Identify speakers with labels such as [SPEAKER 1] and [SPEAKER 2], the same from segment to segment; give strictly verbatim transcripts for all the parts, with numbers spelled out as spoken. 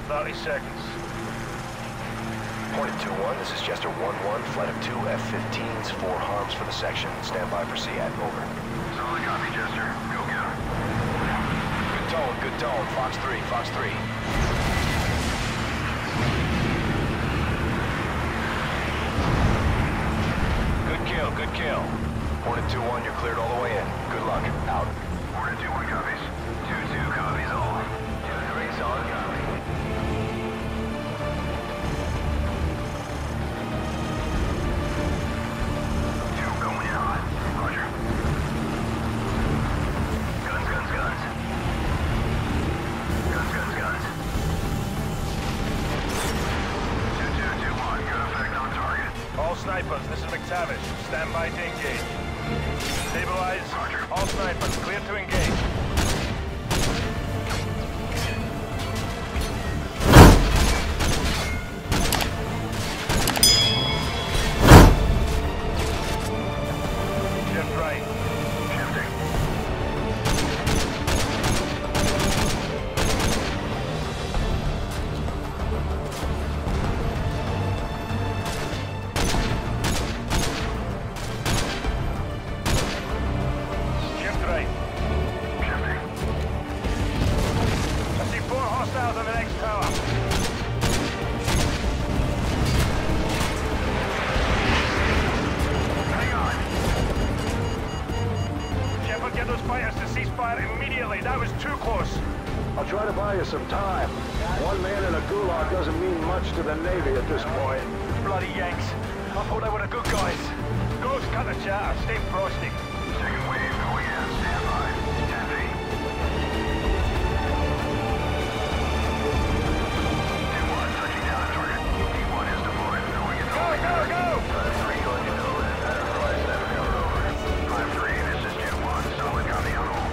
[SPEAKER 1] thirty seconds.
[SPEAKER 2] Hornet two one, this is Jester one one, flight of two F fifteens, four harms for the section. Stand by for C A T, over.
[SPEAKER 3] Solid copy, Jester. Go get him.
[SPEAKER 2] Good tone, good tone. Fox three, Fox three. Good kill, good kill. Hornet two one, you're cleared all the way in. Good luck. Out.
[SPEAKER 3] Hornet two one copies. two two copies all. two three, solid copy.
[SPEAKER 1] Snipers, this is McTavish. Stand by to engage. Stabilize. Roger. All snipers, clear to engage. Shift right.
[SPEAKER 3] Shifting.
[SPEAKER 4] I'll try to buy you some time. One man in a gulag doesn't mean much to the Navy at this point.
[SPEAKER 1] Bloody Yanks. I thought they were the good guys. Ghost, cut the chatter. Stay frosty.
[SPEAKER 3] Second wave going in. Stand by. ten feet. two one touching down on target. D one is deployed. Going in.
[SPEAKER 1] Go, go, go!
[SPEAKER 3] five three going in over. Enterprise seven cover over. five three, this is Jet one. Solid copy on all.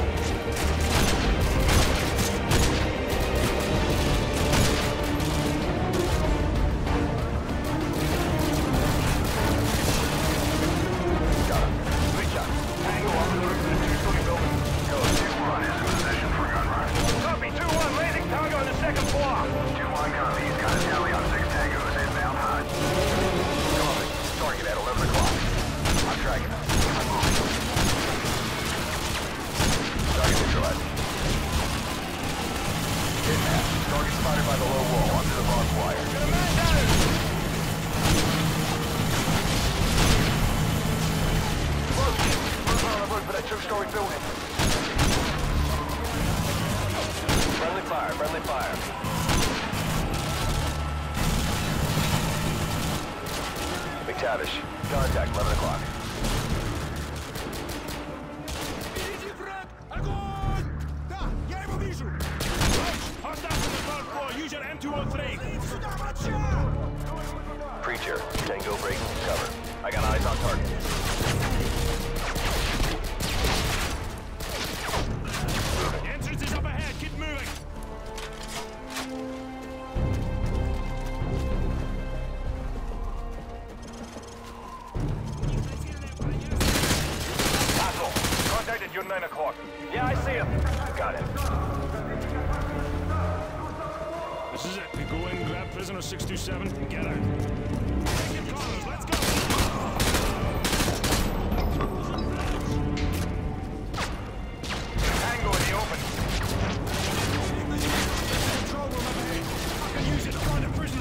[SPEAKER 1] Two-story building. Friendly fire, friendly fire.
[SPEAKER 2] McTavish, contact, eleven o'clock. Preacher, Tango breaking cover. I got eyes on target.
[SPEAKER 1] Entrance is up ahead. Keep moving. Castle, contacted you at nine o'clock. Yeah, I see him. Got it.
[SPEAKER 5] This is it. We go in, grab prisoner six two seven, and get out. Take corners, let's go!
[SPEAKER 1] Tango in the open.
[SPEAKER 5] Control room up ahead. I can use it to find a prisoner.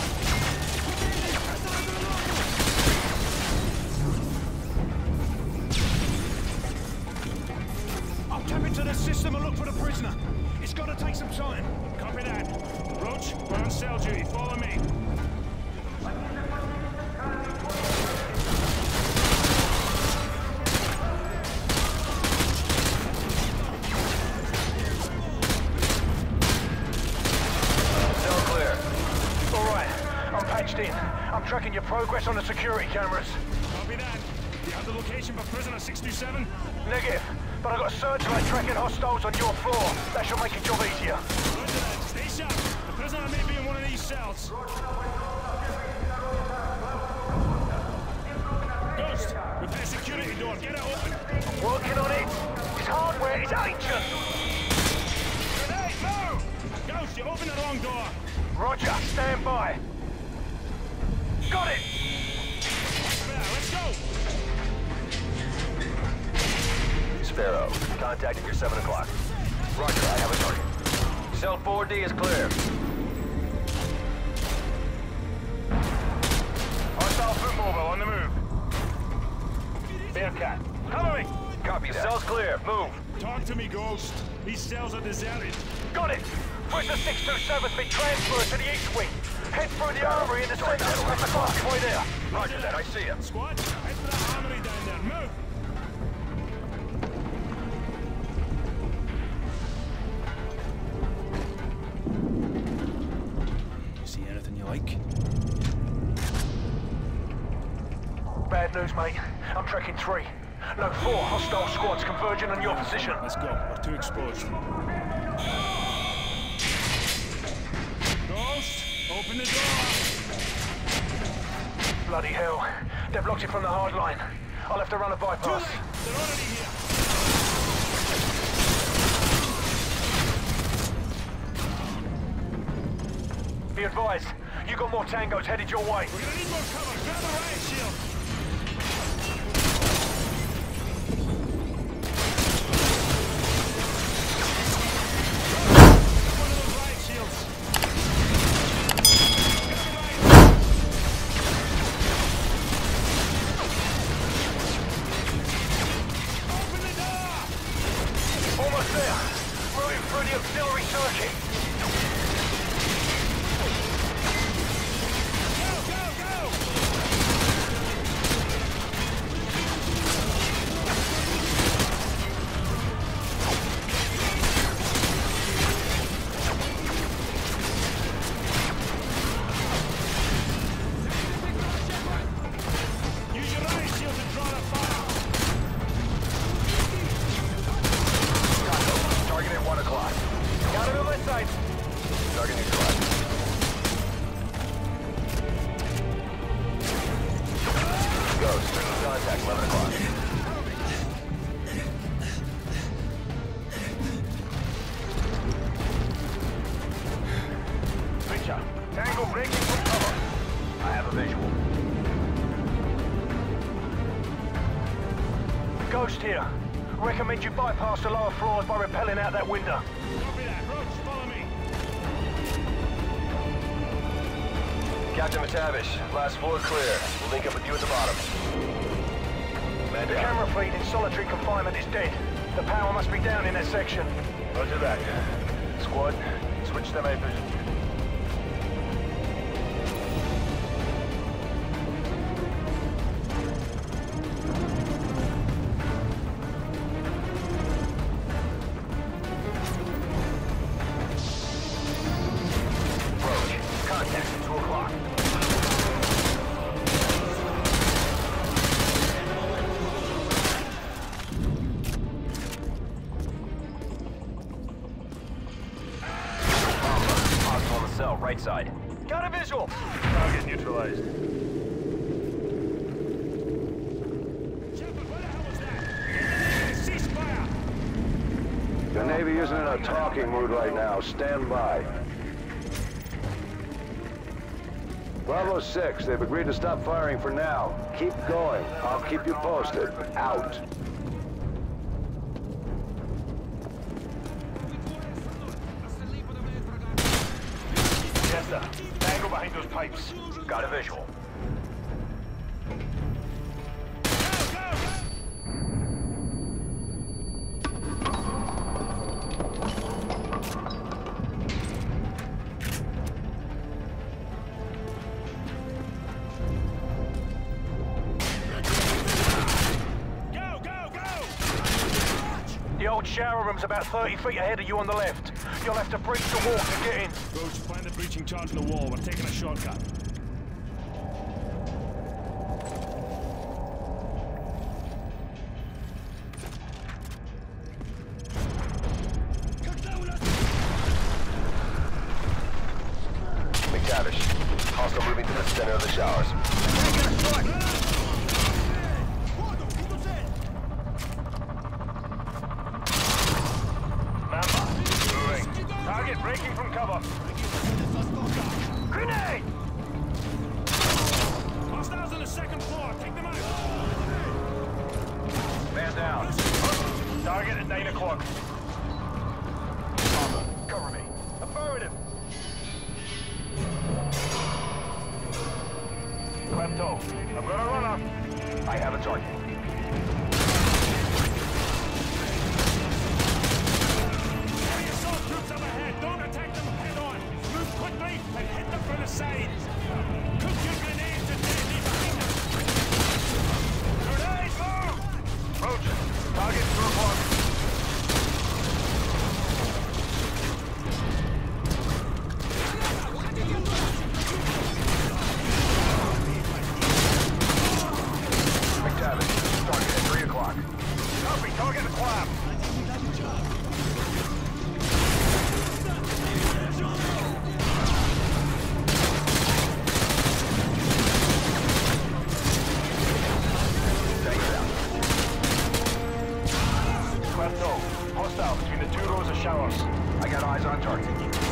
[SPEAKER 5] I'll tap into the system and look for the prisoner. It's got to take some time. Copy that. Roach, we're on cell duty. Follow me.
[SPEAKER 1] Cell clear. All right, I'm patched in. I'm tracking your progress on the security cameras.
[SPEAKER 5] Copy that. You have the location for prisoner six two seven?
[SPEAKER 1] Negative, but I've got a searchlight tracking hostiles on your floor. That should make your job easier.
[SPEAKER 5] Roger that. Stay sharp. The prisoner may be in one of these cells. Ghost, repair security door. Get it open.
[SPEAKER 1] I'm working on it. His hardware is ancient.
[SPEAKER 5] Grenade, move! Go! Ghost, you opened the wrong door.
[SPEAKER 1] Roger, stand by. Got it!
[SPEAKER 5] Yeah, let's go.
[SPEAKER 2] Sparrow, contact at your seven o'clock. Roger, I have a target.
[SPEAKER 1] Cell four D is clear. Hostile foot mobile on the move. Bearcat, cover me!
[SPEAKER 2] Copy that.
[SPEAKER 1] Cell's clear, move.
[SPEAKER 5] Talk to me, Ghost. These cells are deserted.
[SPEAKER 1] Got it! Prisoner six two seven's been transferred to the east wing. Head through the armory in the center. That's the convoy there.
[SPEAKER 2] Roger that, I see him.
[SPEAKER 5] Squad, head for the armory down there. Move. You see anything you like?
[SPEAKER 1] Bad news, mate. I'm tracking three. No, four hostile squads converging on your position.
[SPEAKER 5] Let's go. We're too exposed. Ghost, open the door.
[SPEAKER 1] Bloody hell. They've blocked it from the hard line. I'll have to run a
[SPEAKER 5] Too
[SPEAKER 1] bypass.
[SPEAKER 5] late. They're already here.
[SPEAKER 1] Be advised, you got more tangos headed your way.
[SPEAKER 5] We're gonna need more cover. Grab a riot shield. One of those riot shields. Grab a riot. Open the door.
[SPEAKER 1] Almost there. Moving through the auxiliary circuit.
[SPEAKER 5] Go, go, go. Use your riot shield to draw the fire.
[SPEAKER 2] Target at one o'clock.
[SPEAKER 1] Got it on my side.
[SPEAKER 2] Target neutralized. Ghost, contact eleven o'clock.
[SPEAKER 1] Richard, tango breaking from cover.
[SPEAKER 2] I have a visual.
[SPEAKER 1] Ghost here. Recommend you bypass the lower floors by rappelling out that window.
[SPEAKER 5] Copy that. Roach, follow me.
[SPEAKER 2] Captain McTavish, last floor clear. We'll link up with you at the bottom. Man
[SPEAKER 1] The
[SPEAKER 2] down.
[SPEAKER 1] camera fleet in solitary confinement is dead. The power must be down in that section.
[SPEAKER 2] Roger that. Squad, switch to night vision. Roach, contact at two o'clock. Hostile on the cell, right side.
[SPEAKER 1] Got a visual.
[SPEAKER 2] Target neutralized.
[SPEAKER 5] Shepard, what the hell was that? Cease fire.
[SPEAKER 4] The Navy isn't in a talking mood right now. Stand by. Bravo six, they've agreed to stop firing for now. Keep going. I'll keep you posted. Out.
[SPEAKER 1] Yes, sir. Tango behind those pipes.
[SPEAKER 2] Got a visual.
[SPEAKER 5] Go, go, go. Go, go, go.
[SPEAKER 1] The old shower room's about thirty feet ahead of you on the left. You'll have to breach the wall to get in.
[SPEAKER 5] Roach, find the breaching charge in the wall. We're taking a shortcut.
[SPEAKER 2] McTavish, hostile moving to the center of the showers.
[SPEAKER 1] Mamba, moving. Target breaking from cover. cover. Grenade!
[SPEAKER 5] Hostiles on the second floor. Take them out.
[SPEAKER 1] Man down. Target at nine o'clock. Cover me. Affirmative. Klepto, I'm gonna run up. I have a target.
[SPEAKER 5] Enemy assault troops up ahead. Don't attack them head on. Move quickly and hit them from the sides. Cook your grenades and then leave behind them.
[SPEAKER 1] Grenade, move! Roach, target two o'clock. McTavish, target at three o'clock. Copy, target acquired. Klepto, hostile between the two rows of showers. I got eyes on target.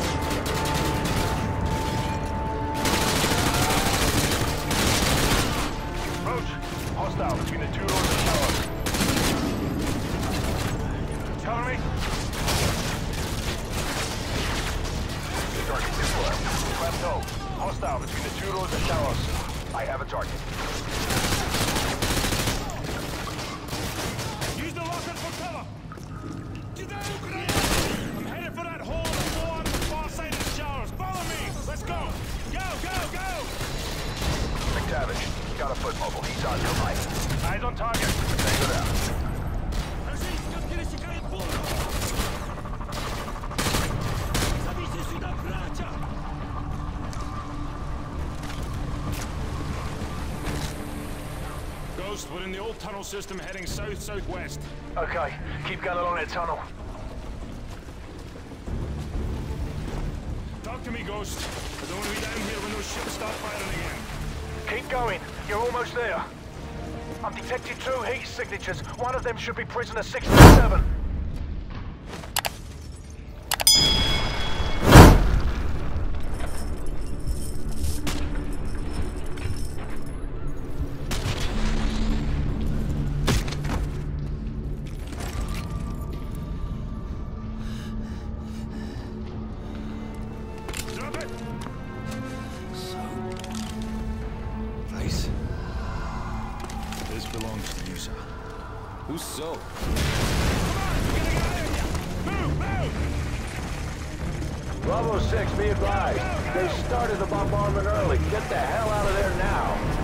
[SPEAKER 1] Roach, hostile between the two rows of showers. Cover me. Target is left. Klepto, hostile between the two rows of showers. I have a target.
[SPEAKER 5] Use the rocket for cover. I'm headed for that hole on the floor on the far side of the showers. Follow me. Let's go. Go, go, go.
[SPEAKER 1] McTavish, got a foot mobile. He's on your right. Eyes on target. Tango down.
[SPEAKER 5] Ghost, we're in the old tunnel system heading south-southwest.
[SPEAKER 1] Okay, keep going along that tunnel.
[SPEAKER 5] Talk to me, Ghost. I don't want to be down here when those ships start firing again.
[SPEAKER 1] Keep going. You're almost there. I've detected two heat signatures. One of them should be prisoner sixty-seven.
[SPEAKER 5] Drop it!
[SPEAKER 6] Nice.
[SPEAKER 5] This belongs to you, sir.
[SPEAKER 6] Who's so?
[SPEAKER 5] Move, move!
[SPEAKER 4] Bravo six, be advised. They started the bombardment early. Get the hell out of there now.